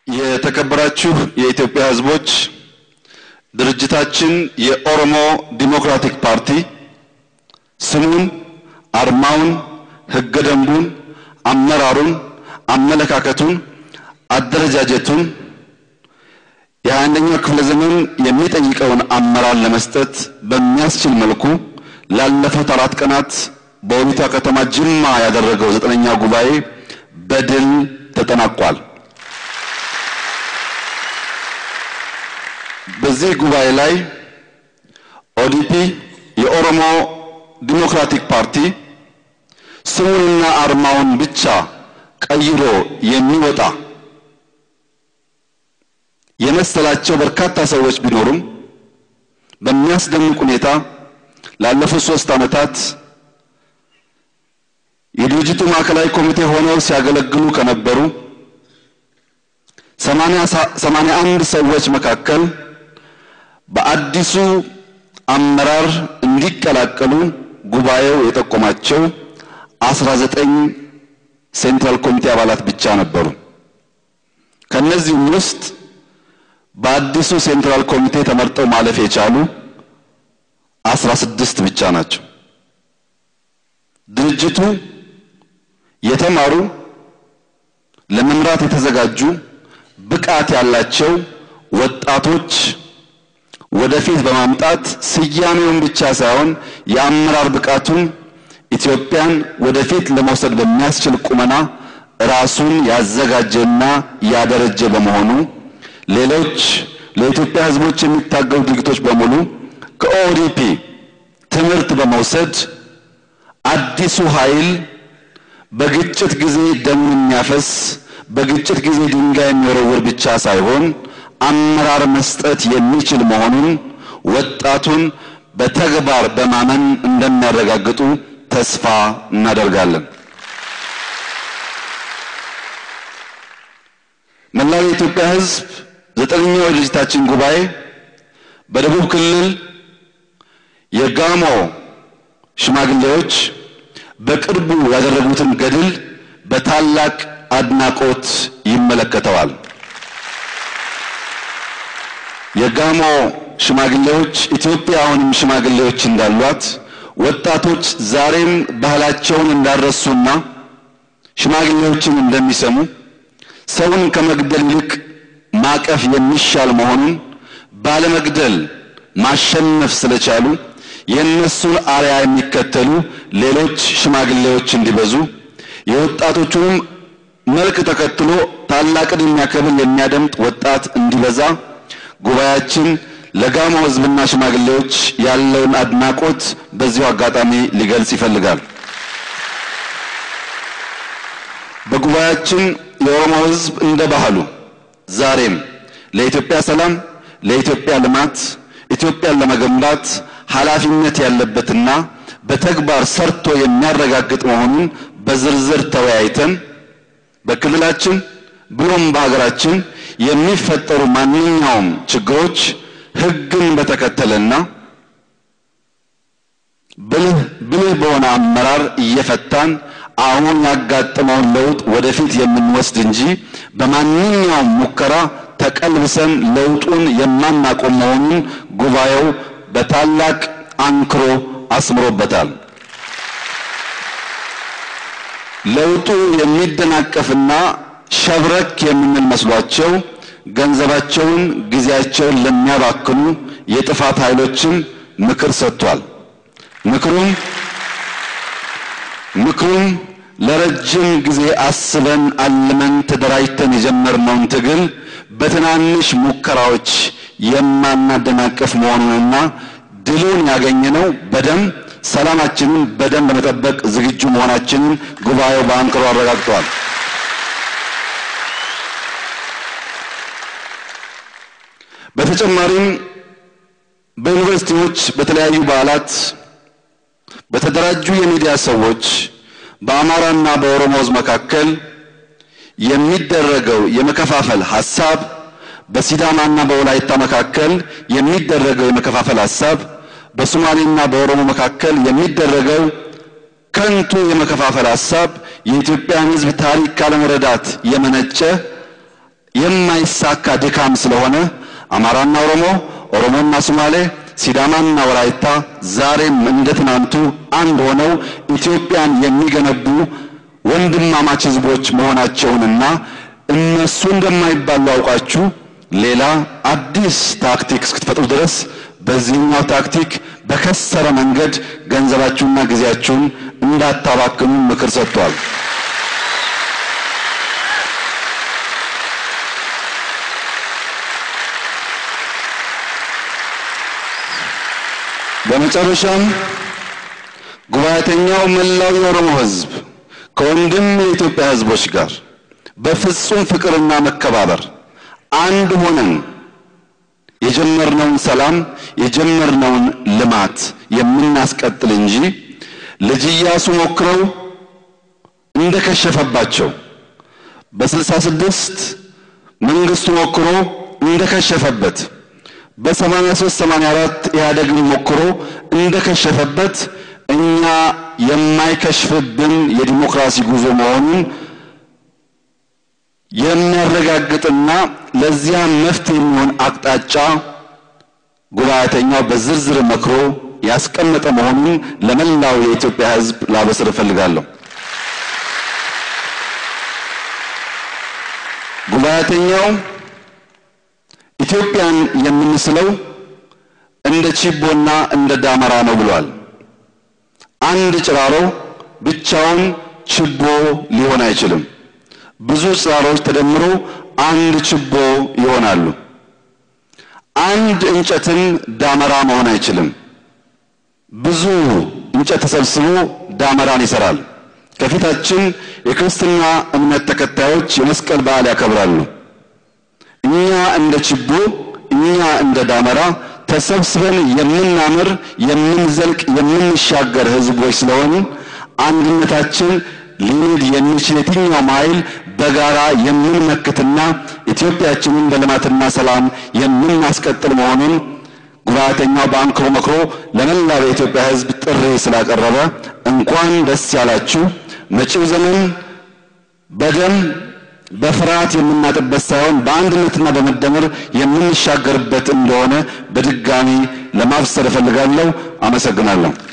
የተከበራችሁ የኢትዮጵያ ሕዝቦች ድርጅታችን የኦሮሞ ዲሞክራቲክ ፓርቲ ስሙን አርማውን ሕገ ደንቡን አመራሩን አመለካከቱን አደረጃጀቱን የ21ኛው ክፍለ ዘመን የሚጠይቀውን አመራር ለመስጠት በሚያስችል መልኩ ላለፉት 4 ቀናት በኦሮሚያ ከተማ ጅማ ያደረገው 9ኛው ጉባኤ በድል ተጠናቋል። በዚህ ጉባኤ ላይ ኦዲፒ የኦሮሞ ዲሞክራቲክ ፓርቲ ስሙንና አርማውን ብቻ ቀይሮ የሚወጣ የመሰላቸው በርካታ ሰዎች ቢኖሩም በሚያስደንቅ ሁኔታ ላለፉት 3 ዓመታት የድርጅቱ ማዕከላዊ ኮሚቴ ሆነው ሲያገለግሉ ከነበሩ 81 ሰዎች መካከል በአዲሱ አመራር እንዲቀላቀሉ ጉባኤው የጠቆማቸው 19 ሴንትራል ኮሚቴ አባላት ብቻ ነበሩ። ከነዚህም ውስጥ በአዲሱ ሴንትራል ኮሚቴ ተመርጠው ማለፍ የቻሉ 16 ብቻ ናቸው። ድርጅቱ የተማሩ ለመምራት የተዘጋጁ ብቃት ያላቸው ወጣቶች ወደፊት በማምጣት ስያሜውን ብቻ ሳይሆን የአመራር ብቃቱን ኢትዮጵያን ወደፊት ለመውሰድ በሚያስችል ቁመና ራሱን ያዘጋጀና ያደረጀ በመሆኑ ሌሎች ለኢትዮጵያ ሕዝቦች የሚታገሉ ድርጅቶች በሙሉ ከኦዲፒ ትምህርት በመውሰድ አዲሱ ኃይል በግጭት ጊዜ ደም የሚያፈስ በግጭት ጊዜ ድንጋይ የሚወረውር ብቻ ሳይሆን አመራር መስጠት የሚችል መሆኑን ወጣቱን በተግባር በማመን እንደሚያረጋግጡ ተስፋ እናደርጋለን። መላው የኢትዮጵያ ሕዝብ 9ኛው የድርጅታችን ጉባኤ በደቡብ ክልል የጋሞ ሽማግሌዎች በቅርቡ ያደረጉትን ገድል በታላቅ አድናቆት ይመለከተዋል። የጋሞ ሽማግሌዎች ኢትዮጵያውያንም ሽማግሌዎች እንዳሏት ወጣቶች ዛሬም ባህላቸውን እንዳረሱና ሽማግሌዎችን እንደሚሰሙ ሰውን ከመግደል ይልቅ ማቀፍ የሚሻል መሆኑን ባለመግደል ማሸነፍ ስለቻሉ የነሱን አርያ የሚከተሉ ሌሎች ሽማግሌዎች እንዲበዙ የወጣቶቹም መልክ ተከትሎ ታላቅን የሚያከብር የሚያደምጥ ወጣት እንዲበዛ ጉባኤያችን ለጋሞ ሕዝብና ሽማግሌዎች ያለውን አድናቆት በዚሁ አጋጣሚ ሊገልጽ ይፈልጋል። በጉባኤያችን የኦሮሞ ሕዝብ እንደ ባህሉ ዛሬም ለኢትዮጵያ ሰላም፣ ለኢትዮጵያ ልማት፣ ኢትዮጵያን ለመገንባት ኃላፊነት ያለበትና በተግባር ሰርቶ የሚያረጋግጥ መሆኑን በዝርዝር ተወያይተን በክልላችን ብሎም በሀገራችን የሚፈጠሩ ማንኛውም ችግሮች ሕግን በተከተለና ብልህ በሆነ አመራር እየፈታን አሁን ያጋጠመውን ለውጥ ወደፊት የምንወስድ እንጂ በማንኛውም ሙከራ ተቀልብሰን ለውጡን የማናቆም መሆኑን ጉባኤው በታላቅ አንክሮ አስምሮበታል። ለውጡ የሚደናቀፍና ሸብረክ የምንል መስሏቸው ገንዘባቸውን ጊዜያቸውን ለሚያባክኑ የጥፋት ኃይሎችን ምክር ሰጥቷል። ምክሩም ለረጅም ጊዜ አስበን አልመን ተደራጅተን የጀመርነውን ትግል በትናንሽ ሙከራዎች የማናደናቀፍ መሆኑንና ድሉን ያገኘነው በደም ሰላማችንን በደም ለመጠበቅ ዝግጁ መሆናችንን ጉባኤው በአንክሮ አረጋግጧል። በተጨማሪም በዩኒቨርሲቲዎች በተለያዩ በዓላት በተደራጁ የሚዲያ ሰዎች በአማራና በኦሮሞ ሕዝብ መካከል የሚደረገው የመከፋፈል ሐሳብ በሲዳማና በወላይታ መካከል የሚደረገው የመከፋፈል ሐሳብ በሶማሌና በኦሮሞ መካከል የሚደረገው ከንቱ የመከፋፈል ሐሳብ የኢትዮጵያን ሕዝብ ታሪክ ካለመረዳት የመነጨ የማይሰራ የማይሳካ ድካም ስለሆነ አማራና ኦሮሞ፣ ኦሮሞና ሶማሌ፣ ሲዳማና ወላይታ ዛሬም እንደትናንቱ አንድ ሆነው ኢትዮጵያን የሚገነቡ ወንድማማች ህዝቦች መሆናቸውንና እነሱ እንደማይባሉ አውቃችሁ ሌላ አዲስ ታክቲክ እስክትፈጥሩ ድረስ በዚህኛው ታክቲክ በከሰረ መንገድ ገንዘባችሁና ጊዜያችሁን እንዳታባክኑ ምክር ሰጥቷል። በመጨረሻም ጉባኤተኛው መላው የኦሮሞ ህዝብ ከወንድም የኢትዮጵያ ህዝቦች ጋር በፍጹም ፍቅርና መከባበር አንድ ሆነን የጀመርነውን ሰላም የጀመርነውን ልማት የምናስቀጥል እንጂ ልጅ ኢያሱ ሞክረው እንደከሸፈባቸው በ66 መንግስቱ ሞክሮ እንደከሸፈበት በ83 84 ኢህአዴግን ሞክሮ እንደከሸፈበት እኛ የማይከሽፍብን የዲሞክራሲ ጉዞ መሆኑን የሚያረጋግጥና ለዚያ መፍትሄ የሚሆን አቅጣጫ ጉባኤተኛው በዝርዝር መክሮ ያስቀመጠ መሆኑን ለመላው የኢትዮጵያ ህዝብ ላበስር እፈልጋለሁ። ጉባኤተኛው ኢትዮጵያን የምንስለው እንደ ቺቦና እንደ ዳመራ ነው ብሏል። አንድ ጭራሮ ብቻውን ችቦ ሊሆን አይችልም። ብዙ ጭራሮች ተደምሮ አንድ ችቦ ይሆናሉ። አንድ እንጨትን ዳመራ መሆን አይችልም። ብዙ እንጨት ተሰብስቦ ዳመራን ይሰራል። ከፊታችን የክርስትና እምነት ተከታዮች የመስቀል በዓል ያከብራሉ። እኛ እንደ ችቦ እኛ እንደ ዳመራ ተሰብስበን የምናምር የምንዘልቅ የምንሻገር ህዝቦች ስለሆን አንድነታችን ሊንድ የሚችል የትኛውም ኃይል በጋራ የምንመክትና ኢትዮጵያችንን በልማትና ሰላም የምናስቀጥል መሆኑን ጉባኤተኛው በአንክሮ መክሮ ለመላው የኢትዮጵያ ህዝብ ጥሪ ስላቀረበ እንኳን ደስ ያላችሁ። መጪው ዘመን በደም በፍርሃት የምናጥበት ሳይሆን በአንድነትና በመደመር የምንሻገርበት እንደሆነ በድጋሚ ለማብሰር እፈልጋለሁ። አመሰግናለሁ።